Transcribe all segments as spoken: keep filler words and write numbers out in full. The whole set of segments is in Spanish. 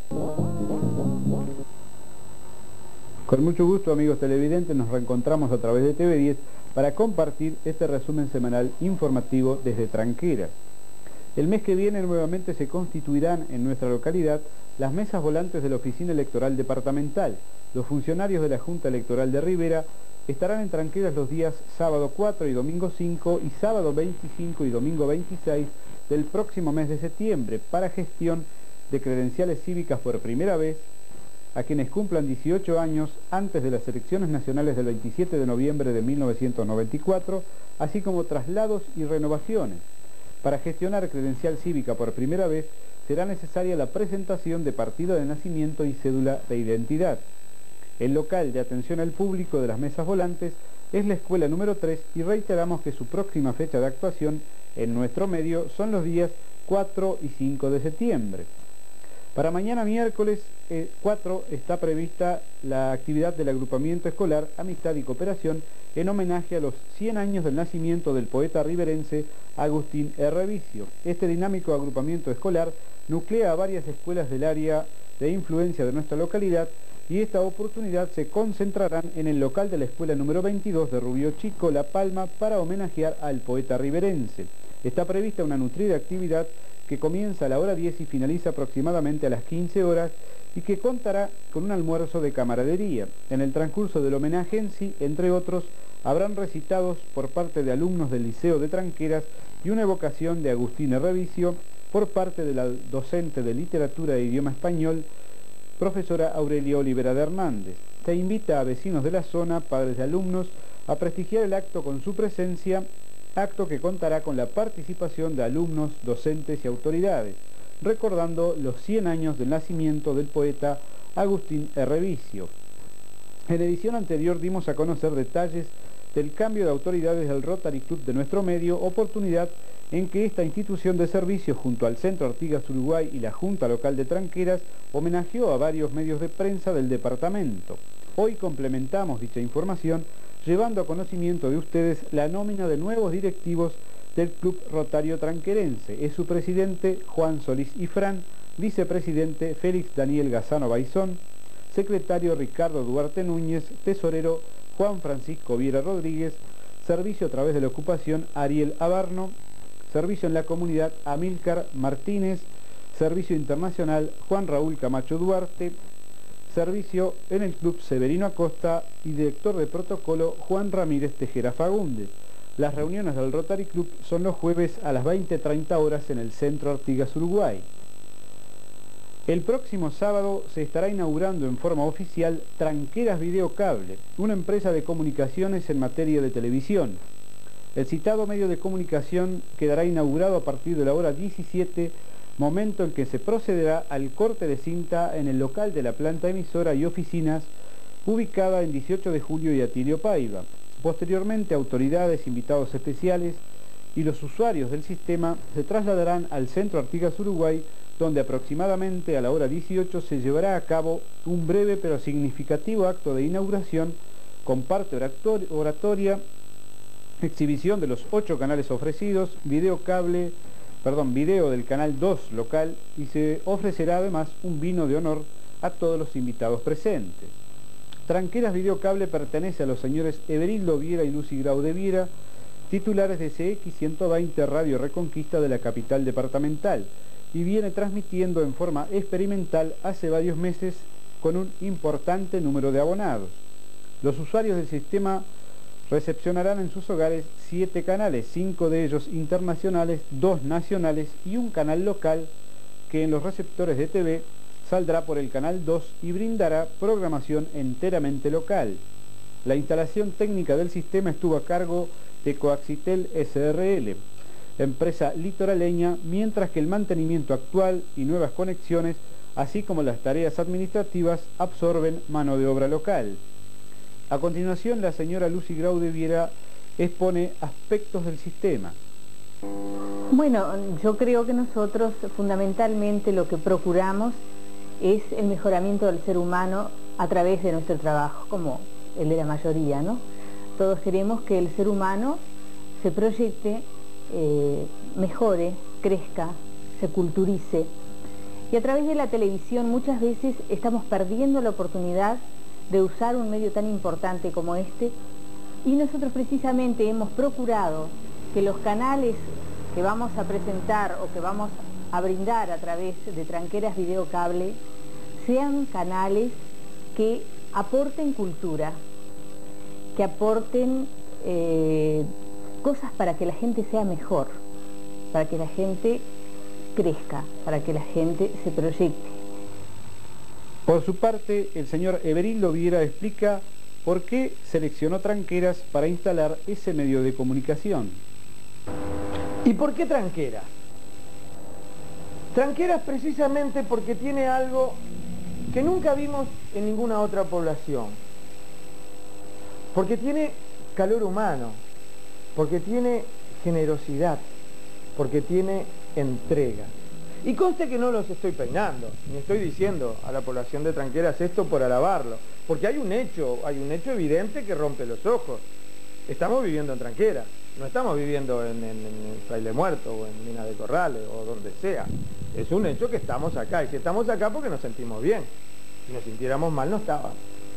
Con mucho gusto, amigos televidentes, nos reencontramos a través de T V diez para compartir este resumen semanal informativo desde Tranqueras. El mes que viene nuevamente se constituirán en nuestra localidad las mesas volantes de la Oficina Electoral Departamental. Los funcionarios de la Junta Electoral de Rivera estarán en Tranqueras los días sábado cuatro y domingo cinco y sábado veinticinco y domingo veintiséis del próximo mes de septiembre para gestión de credenciales cívicas por primera vez a quienes cumplan dieciocho años antes de las elecciones nacionales del veintisiete de noviembre de mil novecientos noventa y cuatro, así como traslados y renovaciones. Para gestionar credencial cívica por primera vez será necesaria la presentación de partida de nacimiento y cédula de identidad. El local de atención al público de las mesas volantes es la escuela número tres y reiteramos que su próxima fecha de actuación en nuestro medio son los días cuatro y cinco de septiembre. Para mañana miércoles eh, cuatro está prevista la actividad del agrupamiento escolar Amistad y Cooperación en homenaje a los cien años del nacimiento del poeta riverense Agustín Errevicio. Este dinámico agrupamiento escolar nuclea a varias escuelas del área de influencia de nuestra localidad y esta oportunidad se concentrarán en el local de la escuela número veintidós de Rubio Chico, La Palma, para homenajear al poeta riverense. Está prevista una nutrida actividad que comienza a la hora diez y finaliza aproximadamente a las quince horas y que contará con un almuerzo de camaradería. En el transcurso del homenaje en sí, entre otros, habrán recitados por parte de alumnos del Liceo de Tranqueras y una evocación de Agustín Errevicio por parte de la docente de Literatura e Idioma Español, profesora Aurelia Olivera de Hernández. Se invita a vecinos de la zona, padres de alumnos, a prestigiar el acto con su presencia, acto que contará con la participación de alumnos, docentes y autoridades, recordando los cien años del nacimiento del poeta Agustín Errevicio. En edición anterior dimos a conocer detalles del cambio de autoridades del Rotary Club de nuestro medio, oportunidad en que esta institución de servicio junto al Centro Artigas Uruguay y la Junta Local de Tranqueras homenajeó a varios medios de prensa del departamento. Hoy complementamos dicha información llevando a conocimiento de ustedes la nómina de nuevos directivos del Club Rotario Tranquerense. Es su presidente Juan Solís Ifrán, vicepresidente Félix Daniel Gazano Baizón, secretario Ricardo Duarte Núñez, tesorero Juan Francisco Viera Rodríguez, servicio a través de la ocupación Ariel Abarno, servicio en la comunidad Amílcar Martínez, servicio internacional Juan Raúl Camacho Duarte, servicio en el Club Severino Acosta y director de protocolo Juan Ramírez Tejera Fagundes. Las reuniones del Rotary Club son los jueves a las veinte treinta horas en el Centro Artigas Uruguay. El próximo sábado se estará inaugurando en forma oficial Tranqueras Videocable, una empresa de comunicaciones en materia de televisión. El citado medio de comunicación quedará inaugurado a partir de la hora diecisiete, momento en que se procederá al corte de cinta en el local de la planta emisora y oficinas ubicada en dieciocho de julio y Atilio Paiva. Posteriormente, autoridades, invitados especiales y los usuarios del sistema se trasladarán al Centro Artigas Uruguay, donde aproximadamente a la hora dieciocho se llevará a cabo un breve pero significativo acto de inauguración con parte oratoria, exhibición de los ocho canales ofrecidos, video cable, perdón, video del canal dos local y se ofrecerá además un vino de honor a todos los invitados presentes. Tranqueras Videocable pertenece a los señores Everildo Viera y Lucy Grau de Viera, titulares de C X ciento veinte Radio Reconquista de la capital departamental, y viene transmitiendo en forma experimental hace varios meses con un importante número de abonados. Los usuarios del sistema recepcionarán en sus hogares siete canales, cinco de ellos internacionales, dos nacionales y un canal local que en los receptores de T V saldrá por el canal dos y brindará programación enteramente local. La instalación técnica del sistema estuvo a cargo de Coaxitel S R L, empresa litoraleña, mientras que el mantenimiento actual y nuevas conexiones, así como las tareas administrativas, absorben mano de obra local. A continuación, la señora Lucy Grau de Viera expone aspectos del sistema. Bueno, yo creo que nosotros fundamentalmente lo que procuramos es el mejoramiento del ser humano a través de nuestro trabajo, como el de la mayoría, ¿no? Todos queremos que el ser humano se proyecte, eh, mejore, crezca, se culturice. Y a través de la televisión muchas veces estamos perdiendo la oportunidad de usar un medio tan importante como este, y nosotros precisamente hemos procurado que los canales que vamos a presentar o que vamos a brindar a través de Tranqueras Videocable sean canales que aporten cultura, que aporten eh, cosas para que la gente sea mejor, para que la gente crezca, para que la gente se proyecte. Por su parte, el señor Everildo Viera explica por qué seleccionó Tranqueras para instalar ese medio de comunicación. ¿Y por qué Tranqueras? Tranqueras precisamente porque tiene algo que nunca vimos en ninguna otra población. Porque tiene calor humano, porque tiene generosidad, porque tiene entrega. Y conste que no los estoy peinando, ni estoy diciendo a la población de Tranqueras esto por alabarlo, porque hay un hecho, hay un hecho evidente que rompe los ojos. Estamos viviendo en Tranqueras, no estamos viviendo en, en, en Fraile Muerto o en Minas de Corrales o donde sea. Es un hecho que estamos acá, y si estamos acá porque nos sentimos bien. Si nos sintiéramos mal no estábamos.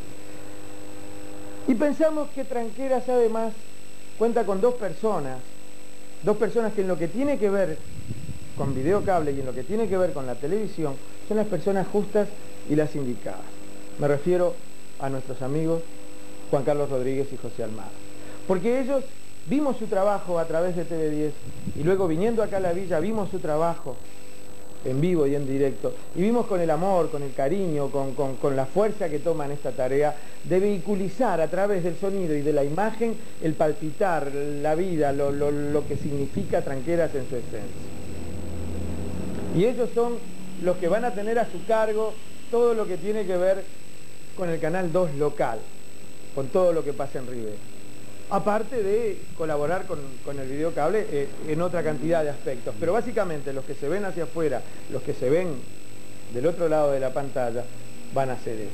Y pensamos que Tranqueras además cuenta con dos personas, dos personas que en lo que tiene que ver con videocable y en lo que tiene que ver con la televisión son las personas justas y las indicadas. Me refiero a nuestros amigos Juan Carlos Rodríguez y José Almada. Porque ellos vimos su trabajo a través de T V diez y luego viniendo acá a la villa vimos su trabajo en vivo y en directo, y vimos con el amor, con el cariño, con, con, con la fuerza que toman esta tarea de vehiculizar a través del sonido y de la imagen el palpitar, la vida, lo, lo, lo que significa Tranqueras en su esencia. Y ellos son los que van a tener a su cargo todo lo que tiene que ver con el Canal dos local, con todo lo que pasa en Rivera. Aparte de colaborar con, con el videocable eh, en otra cantidad de aspectos. Pero básicamente los que se ven hacia afuera, los que se ven del otro lado de la pantalla, van a hacer eso.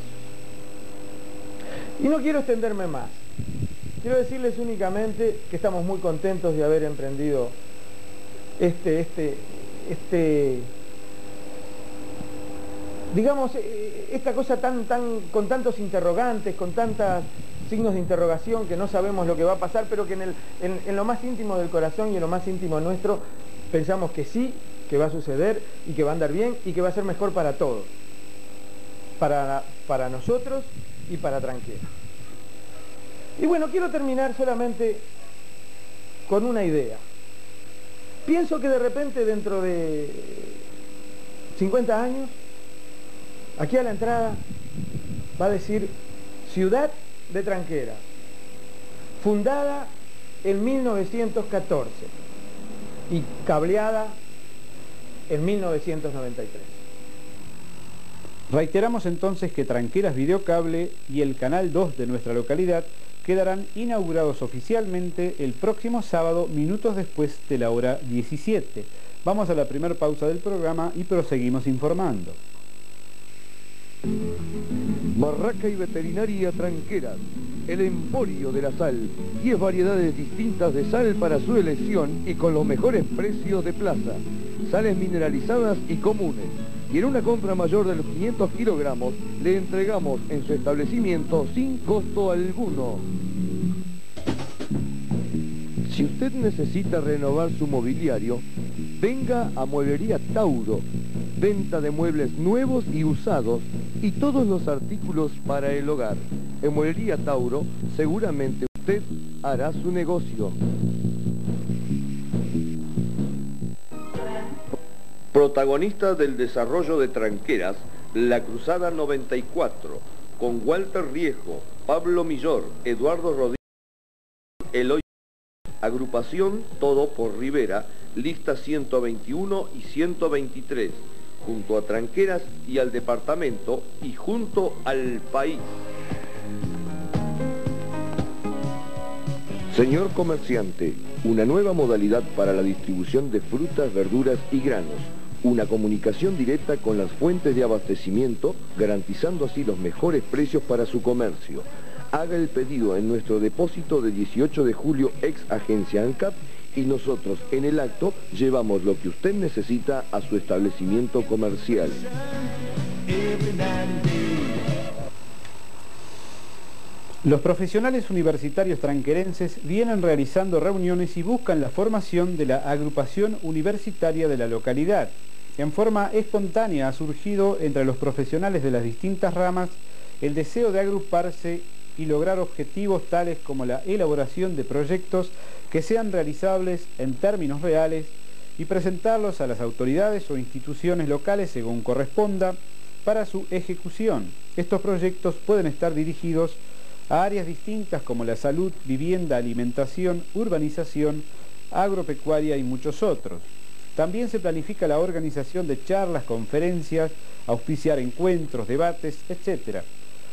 Y no quiero extenderme más. Quiero decirles únicamente que estamos muy contentos de haber emprendido este, este, este, digamos, esta cosa tan, tan, con tantos interrogantes, con tantas signos de interrogación, que no sabemos lo que va a pasar, pero que en, el, en, en lo más íntimo del corazón y en lo más íntimo nuestro pensamos que sí, que va a suceder y que va a andar bien y que va a ser mejor para todos, para, para nosotros y para Tranqueras. Y bueno, quiero terminar solamente con una idea. Pienso que de repente dentro de cincuenta años, aquí a la entrada va a decir Ciudad de Tranqueras, fundada en mil novecientos catorce y cableada en mil novecientos noventa y tres. Reiteramos entonces que Tranqueras Videocable y el Canal dos de nuestra localidad quedarán inaugurados oficialmente el próximo sábado, minutos después de la hora diecisiete. Vamos a la primera pausa del programa y proseguimos informando. Barraca y Veterinaria Tranqueras, el emporio de la sal, diez variedades distintas de sal para su elección y con los mejores precios de plaza, sales mineralizadas y comunes, y en una compra mayor de los quinientos kilogramos le entregamos en su establecimiento sin costo alguno. Si usted necesita renovar su mobiliario, venga a Mueblería Tauro, venta de muebles nuevos y usados y todos los artículos para el hogar. En Mueblería Tauro seguramente usted hará su negocio. Protagonista del desarrollo de Tranqueras, La Cruzada noventa y cuatro, con Walter Riesgo, Pablo Millor, Eduardo Rodríguez, Eloy, agrupación Todo por Rivera, lista ciento veintiuno y ciento veintitrés, junto a Tranqueras y al departamento y junto al país. Señor comerciante, una nueva modalidad para la distribución de frutas, verduras y granos. Una comunicación directa con las fuentes de abastecimiento, garantizando así los mejores precios para su comercio. Haga el pedido en nuestro depósito de dieciocho de julio, ex agencia ANCAP, y nosotros en el acto llevamos lo que usted necesita a su establecimiento comercial. Los profesionales universitarios tranquerenses vienen realizando reuniones y buscan la formación de la agrupación universitaria de la localidad. En forma espontánea ha surgido entre los profesionales de las distintas ramas el deseo de agruparse y lograr objetivos tales como la elaboración de proyectos que sean realizables en términos reales y presentarlos a las autoridades o instituciones locales según corresponda para su ejecución. Estos proyectos pueden estar dirigidos a áreas distintas como la salud, vivienda, alimentación, urbanización, agropecuaria y muchos otros. También se planifica la organización de charlas, conferencias, auspiciar encuentros, debates, etcétera,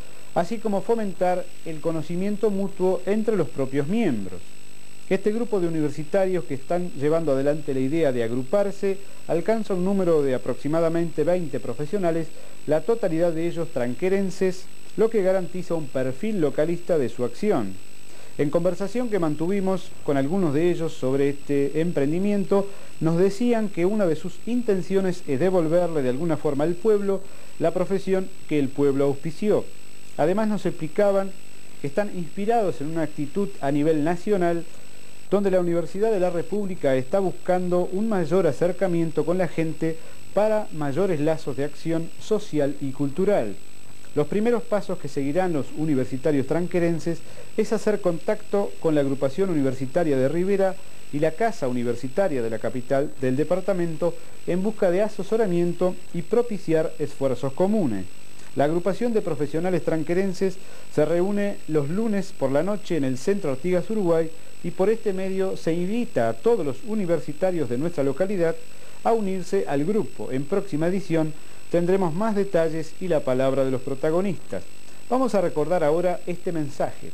así como fomentar el conocimiento mutuo entre los propios miembros. Este grupo de universitarios que están llevando adelante la idea de agruparse alcanza un número de aproximadamente veinte profesionales, la totalidad de ellos tranquerenses, lo que garantiza un perfil localista de su acción. En conversación que mantuvimos con algunos de ellos sobre este emprendimiento, nos decían que una de sus intenciones es devolverle de alguna forma al pueblo la profesión que el pueblo auspició. Además nos explicaban que están inspirados en una actitud a nivel nacional donde la Universidad de la República está buscando un mayor acercamiento con la gente para mayores lazos de acción social y cultural. Los primeros pasos que seguirán los universitarios tranquerenses es hacer contacto con la agrupación universitaria de Rivera y la Casa Universitaria de la capital del departamento en busca de asesoramiento y propiciar esfuerzos comunes. La agrupación de profesionales tranquerenses se reúne los lunes por la noche en el Centro Artigas Uruguay y por este medio se invita a todos los universitarios de nuestra localidad a unirse al grupo. En próxima edición tendremos más detalles y la palabra de los protagonistas. Vamos a recordar ahora este mensaje.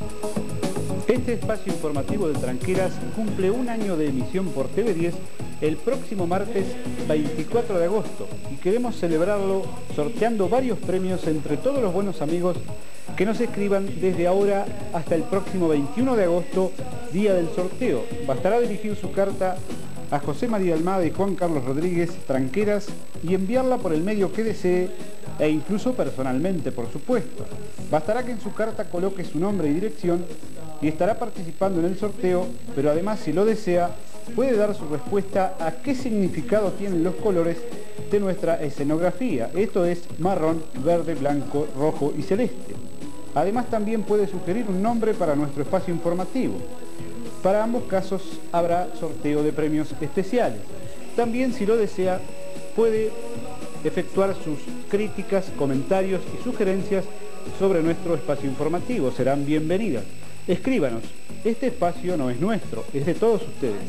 Este espacio informativo de Tranqueras cumple un año de emisión por T V diez el próximo martes veinticuatro de agosto y queremos celebrarlo sorteando varios premios entre todos los buenos amigos que nos escriban desde ahora hasta el próximo veintiuno de agosto, día del sorteo. Bastará dirigir su carta a José María Almada y Juan Carlos Rodríguez, Tranqueras, y enviarla por el medio que desee e incluso personalmente, por supuesto. Bastará que en su carta coloque su nombre y dirección y estará participando en el sorteo, pero además, si lo desea, puede dar su respuesta a qué significado tienen los colores de nuestra escenografía. Esto es marrón, verde, blanco, rojo y celeste. Además, también puede sugerir un nombre para nuestro espacio informativo. Para ambos casos habrá sorteo de premios especiales. También, si lo desea, puede efectuar sus críticas, comentarios y sugerencias sobre nuestro espacio informativo. Serán bienvenidas. Escríbanos. Este espacio no es nuestro, es de todos ustedes.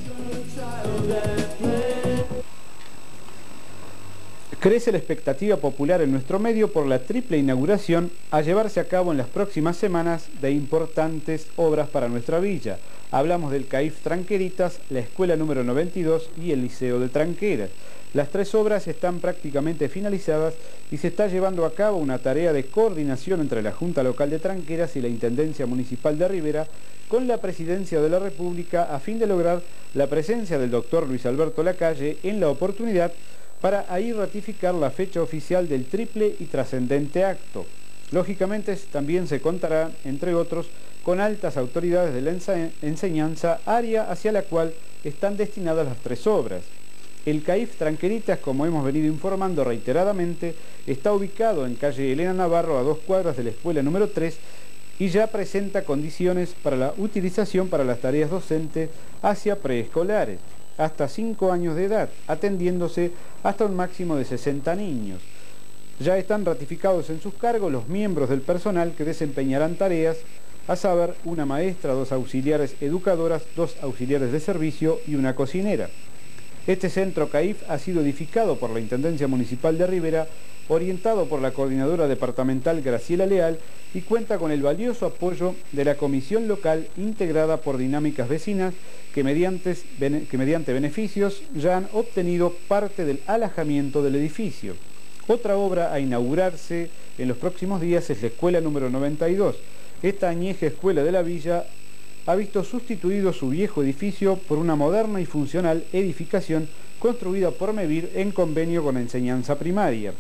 Crece la expectativa popular en nuestro medio por la triple inauguración a llevarse a cabo en las próximas semanas de importantes obras para nuestra villa. Hablamos del C A I F Tranqueritas, la escuela número noventa y dos y el Liceo de Tranqueras. Las tres obras están prácticamente finalizadas y se está llevando a cabo una tarea de coordinación entre la Junta Local de Tranqueras y la Intendencia Municipal de Rivera con la Presidencia de la República a fin de lograr la presencia del doctor Luis Alberto Lacalle en la oportunidad para ahí ratificar la fecha oficial del triple y trascendente acto. Lógicamente también se contará, entre otros, con altas autoridades de la enseñanza, área hacia la cual están destinadas las tres obras. El C A I F Tranqueritas, como hemos venido informando reiteradamente, está ubicado en calle Elena Navarro a dos cuadras de la escuela número tres y ya presenta condiciones para la utilización para las tareas docentes hacia preescolares, hasta cinco años de edad, atendiéndose hasta un máximo de sesenta niños. Ya están ratificados en sus cargos los miembros del personal que desempeñarán tareas, a saber, una maestra, dos auxiliares educadoras, dos auxiliares de servicio y una cocinera. Este centro C A I F ha sido edificado por la Intendencia Municipal de Rivera, orientado por la coordinadora departamental Graciela Leal y cuenta con el valioso apoyo de la comisión local integrada por dinámicas vecinas que mediante, que mediante beneficios ya han obtenido parte del alojamiento del edificio. Otra obra a inaugurarse en los próximos días es la escuela número noventa y dos. Esta añeja escuela de la villa ha visto sustituido su viejo edificio por una moderna y funcional edificación construida por MEVIR en convenio con Enseñanza Primaria.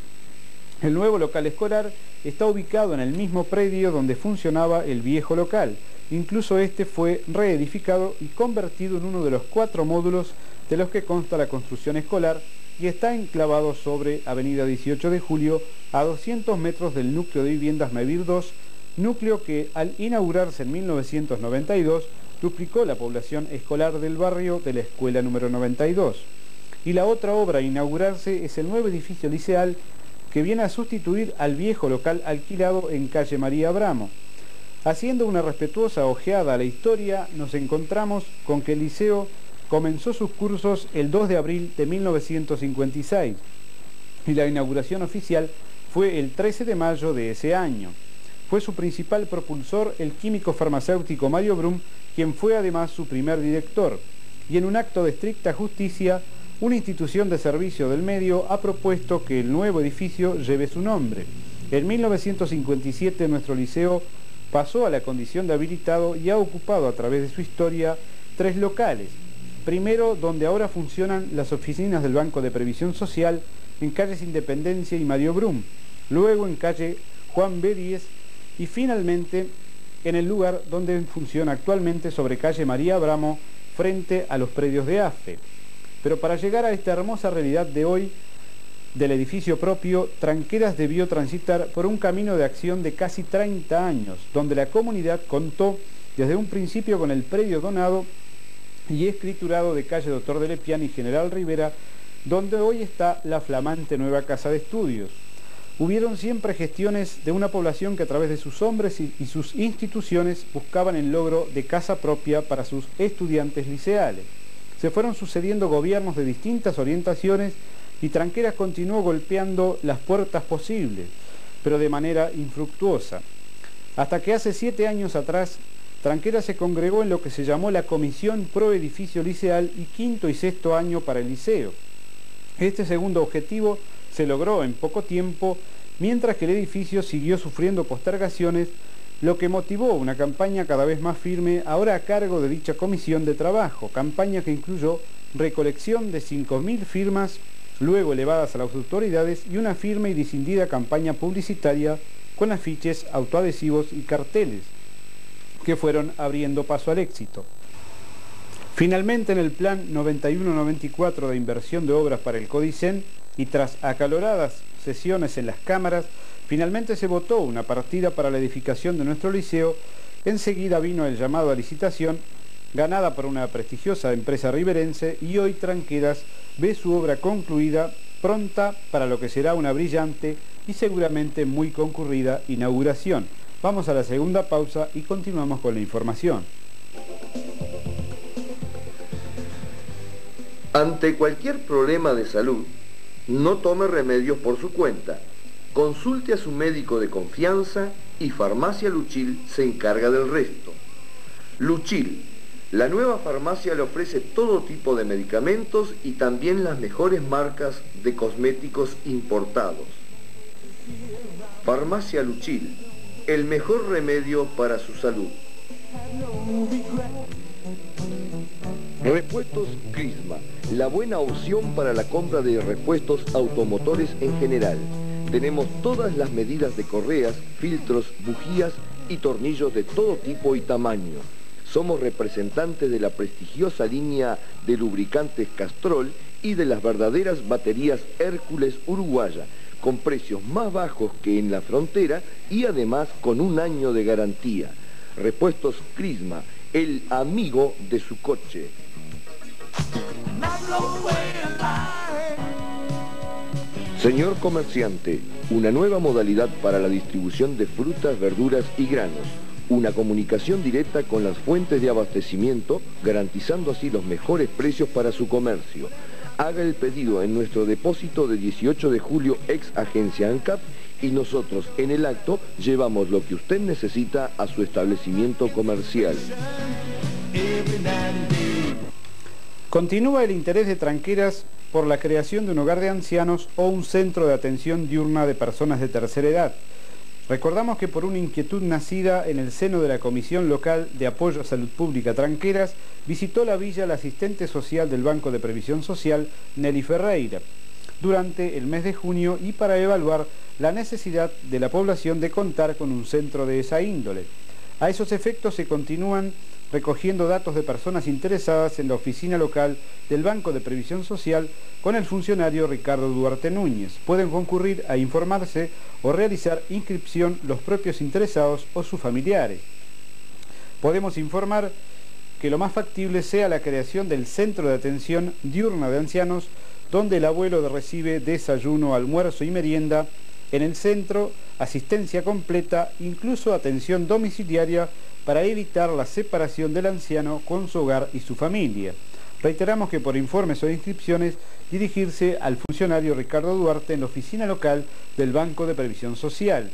El nuevo local escolar está ubicado en el mismo predio donde funcionaba el viejo local. Incluso este fue reedificado y convertido en uno de los cuatro módulos de los que consta la construcción escolar y está enclavado sobre Avenida dieciocho de julio a doscientos metros del núcleo de viviendas MEVIR dos, núcleo que al inaugurarse en mil novecientos noventa y dos duplicó la población escolar del barrio de la escuela número noventa y dos. Y la otra obra a inaugurarse es el nuevo edificio liceal que viene a sustituir al viejo local alquilado en calle María Abramo. Haciendo una respetuosa ojeada a la historia, nos encontramos con que el liceo comenzó sus cursos el dos de abril de mil novecientos cincuenta y seis y la inauguración oficial fue el trece de mayo de ese año. Fue su principal propulsor el químico farmacéutico Mario Brum, quien fue además su primer director, y en un acto de estricta justicia, una institución de servicio del medio ha propuesto que el nuevo edificio lleve su nombre. En mil novecientos cincuenta y siete nuestro liceo pasó a la condición de habilitado y ha ocupado a través de su historia tres locales. Primero, donde ahora funcionan las oficinas del Banco de Previsión Social en calles Independencia y Mario Brum. Luego en calle Juan B. diez y finalmente en el lugar donde funciona actualmente sobre calle María Abramo frente a los predios de AFE. Pero para llegar a esta hermosa realidad de hoy del edificio propio, Tranqueras debió transitar por un camino de acción de casi treinta años, donde la comunidad contó desde un principio con el predio donado y escriturado de calle Doctor de Lepiane y General Rivera, donde hoy está la flamante nueva casa de estudios. Hubieron siempre gestiones de una población que a través de sus hombres y, y sus instituciones buscaban el logro de casa propia para sus estudiantes liceales. Se fueron sucediendo gobiernos de distintas orientaciones y Tranqueras continuó golpeando las puertas posibles, pero de manera infructuosa. Hasta que hace siete años atrás, Tranqueras se congregó en lo que se llamó la Comisión Pro Edificio Liceal y quinto y sexto año para el liceo. Este segundo objetivo se logró en poco tiempo, mientras que el edificio siguió sufriendo postergaciones, lo que motivó una campaña cada vez más firme, ahora a cargo de dicha comisión de trabajo, campaña que incluyó recolección de cinco mil firmas, luego elevadas a las autoridades, y una firme y decidida campaña publicitaria con afiches, autoadhesivos y carteles, que fueron abriendo paso al éxito. Finalmente, en el plan noventa y uno noventa y cuatro de inversión de obras para el CODICEN, y tras acaloradas sesiones en las cámaras, finalmente se votó una partida para la edificación de nuestro liceo. Enseguida vino el llamado a licitación, ganada por una prestigiosa empresa riverense, y hoy Tranqueras ve su obra concluida, pronta para lo que será una brillante y seguramente muy concurrida inauguración. Vamos a la segunda pausa y continuamos con la información. Ante cualquier problema de salud, no tome remedios por su cuenta. Consulte a su médico de confianza y Farmacia Luchil se encarga del resto. Luchil, la nueva farmacia, le ofrece todo tipo de medicamentos y también las mejores marcas de cosméticos importados. Farmacia Luchil, el mejor remedio para su salud. Repuestos Crisma, la buena opción para la compra de repuestos automotores en general. Tenemos todas las medidas de correas, filtros, bujías y tornillos de todo tipo y tamaño. Somos representantes de la prestigiosa línea de lubricantes Castrol y de las verdaderas baterías Hércules Uruguaya, con precios más bajos que en la frontera y además con un año de garantía. Repuestos Crisma, el amigo de su coche. Señor comerciante, una nueva modalidad para la distribución de frutas, verduras y granos. Una comunicación directa con las fuentes de abastecimiento, garantizando así los mejores precios para su comercio. Haga el pedido en nuestro depósito de dieciocho de julio, ex agencia ANCAP, y nosotros en el acto llevamos lo que usted necesita a su establecimiento comercial. Continúa el interés de Tranqueras por la creación de un hogar de ancianos o un centro de atención diurna de personas de tercera edad. Recordamos que por una inquietud nacida en el seno de la Comisión Local de Apoyo a Salud Pública Tranqueras, visitó la villa la asistente social del Banco de Previsión Social, Nelly Ferreira, durante el mes de junio y para evaluar la necesidad de la población de contar con un centro de esa índole. A esos efectos se continúan recogiendo datos de personas interesadas en la oficina local del Banco de Previsión Social con el funcionario Ricardo Duarte Núñez. Pueden concurrir a informarse o realizar inscripción los propios interesados o sus familiares. Podemos informar que lo más factible sea la creación del Centro de Atención Diurna de Ancianos, donde el abuelo recibe desayuno, almuerzo y merienda en el centro, asistencia completa, incluso atención domiciliaria para evitar la separación del anciano con su hogar y su familia. Reiteramos que por informes o inscripciones dirigirse al funcionario Ricardo Duarte en la oficina local del Banco de Previsión Social.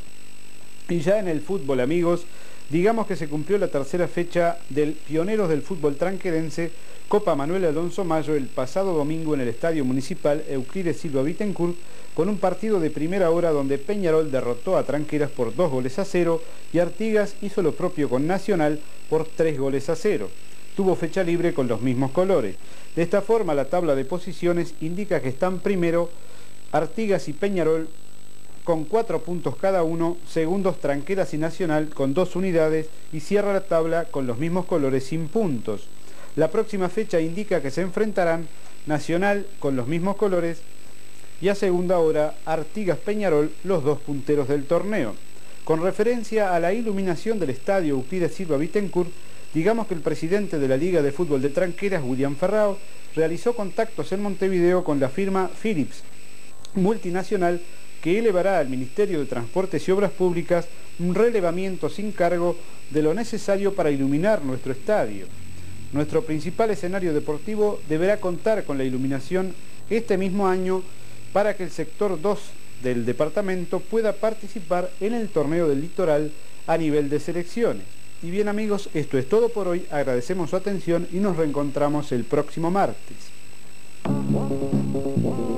Y ya en el fútbol, amigos, digamos que se cumplió la tercera fecha del Pioneros del Fútbol Tranquerense, Copa Manuel Alonso Mayo, el pasado domingo en el Estadio Municipal Euclides Silva Bittencourt, con un partido de primera hora donde Peñarol derrotó a Tranqueras por dos goles a cero y Artigas hizo lo propio con Nacional por tres goles a cero. Tuvo fecha libre con los mismos colores. De esta forma, la tabla de posiciones indica que están primero Artigas y Peñarol con cuatro puntos cada uno, segundos Tranqueras y Nacional con dos unidades y cierra la tabla con los mismos colores sin puntos. La próxima fecha indica que se enfrentarán Nacional con los mismos colores y a segunda hora Artigas Peñarol, los dos punteros del torneo. Con referencia a la iluminación del estadio Euclides Silva Bittencourt, digamos que el presidente de la Liga de Fútbol de Tranqueras, William Ferrao, realizó contactos en Montevideo con la firma Philips multinacional que elevará al Ministerio de Transportes y Obras Públicas un relevamiento sin cargo de lo necesario para iluminar nuestro estadio. Nuestro principal escenario deportivo deberá contar con la iluminación este mismo año para que el sector dos del departamento pueda participar en el torneo del litoral a nivel de selecciones. Y bien, amigos, esto es todo por hoy. Agradecemos su atención y nos reencontramos el próximo martes.